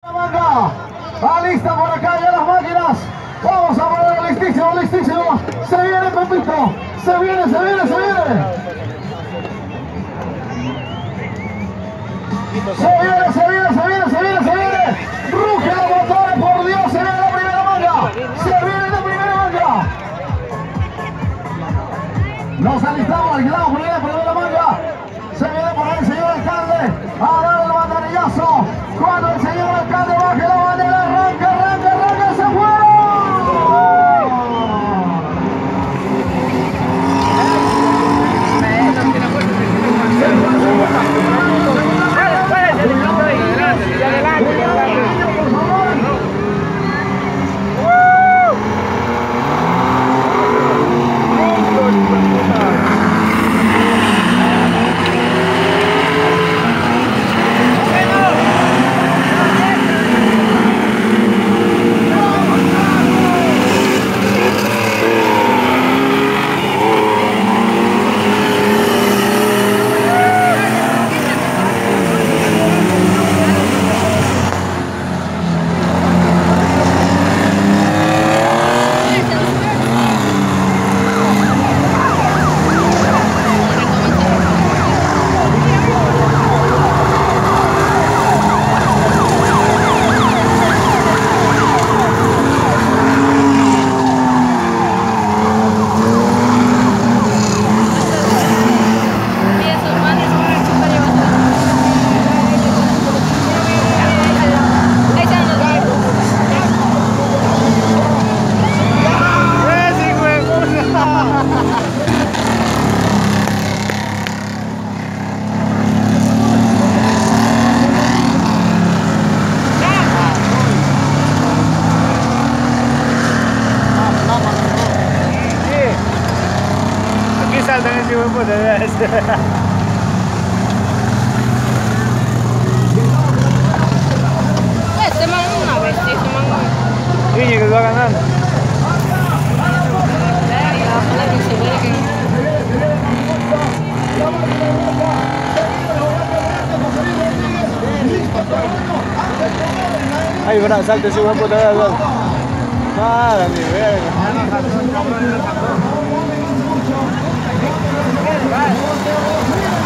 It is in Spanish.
Alista por acá ya las máquinas. Vamos a poner listísimo, listísimo. Se viene Pepito. Se viene, se viene, se viene. Se viene, se viene, se viene, se viene, se viene. Ruge los motores, por Dios, se viene la primera manga. Se viene la primera manga. Nos alistamos, alquilamos por ahí la primera manga. Se viene por ahí el señor alcalde a dar el banderillazo. Cuando el señor alcalde baje la bandera, arranca, arranca, arranca, se fueron. Saltan ese buen puto. Este man es una bestia, este man. Niño que va ganando. Ay, verdad, salta ese buen puto. Nada, ni verga. Vamos.